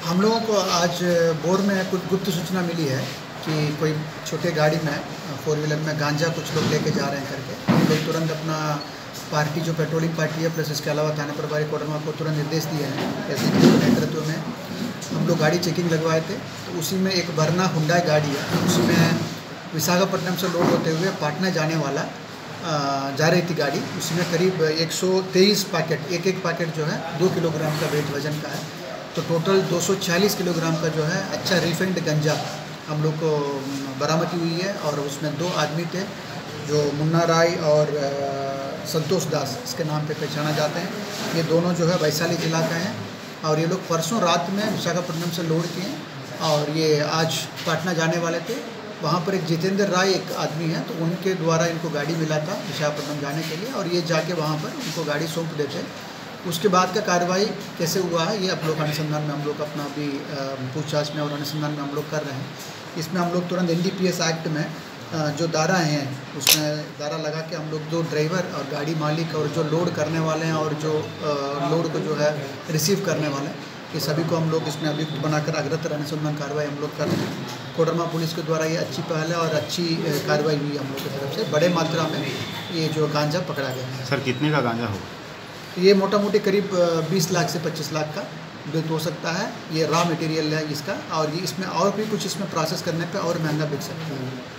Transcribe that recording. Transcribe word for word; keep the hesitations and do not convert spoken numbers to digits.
हम लोगों को आज बोर में कुछ गुप्त सूचना मिली है कि कोई छोटे गाड़ी में फोर व्हीलर में गांजा कुछ लोग लेके जा रहे हैं करके। हम लोग तुरंत अपना पार्टी जो पेट्रोलिंग पार्टी है प्लस इसके अलावा थाना प्रभारी कोडरमा को तुरंत निर्देश दिए हैं। ऐसे के नेतृत्व में हम लोग गाड़ी चेकिंग लगवाए थे, तो उसी में एक वरना हुंडई गाड़ी है, उसमें विशाखापट्टनम से लोड होते हुए पाटना जाने वाला जा रही थी गाड़ी। उसमें करीब एक सौ तेईस पैकेट, एक एक पैकेट जो है दो किलोग्राम का वेट वजन का है, तो टोटल दो सौ चालीस किलोग्राम का जो है अच्छा रिफाइंड गंजा हम लोग को बरामदी हुई है। और उसमें दो आदमी थे जो मुन्ना राय और संतोष दास इसके नाम पे पहचाना जाते हैं। ये दोनों जो है वैशाली जिला का है और ये लोग परसों रात में विशाखापट्टनम से लोड किए और ये आज पाटना जाने वाले थे। वहाँ पर एक जितेंद्र राय एक आदमी है, तो उनके द्वारा इनको गाड़ी मिला था विशाखापट्टनम जाने के लिए और ये जाके वहाँ पर उनको गाड़ी सौंप देते। उसके बाद का कार्रवाई कैसे हुआ है ये आप लोग अनुसंधान में हम लोग अपना भी पूछताछ में और अनुसंधान में हम लोग कर रहे हैं। इसमें हम लोग तुरंत N D P S act में जो धारा हैं उसमें धारा लगा के हम लोग जो ड्राइवर और गाड़ी मालिक और जो लोड करने वाले हैं और जो लोड को जो है रिसीव करने वाले हैं, ये सभी को हम लोग इसमें अभियुक्त बनाकर अग्रतर अनुसंधान कार्रवाई हम लोग कर रहे हैं। कोडरमा पुलिस के द्वारा ये अच्छी पहल है और अच्छी कार्रवाई हुई हम लोग की तरफ से। बड़े मात्रा में ये जो गांजा पकड़ा गया है। सर कितने का गांजा होगा? ये मोटा मोटी करीब बीस लाख से पच्चीस लाख का बिल हो सकता है। ये रॉ मटेरियल है इसका, और ये इसमें और भी कुछ इसमें प्रोसेस करने पे और महंगा बिक सकता है।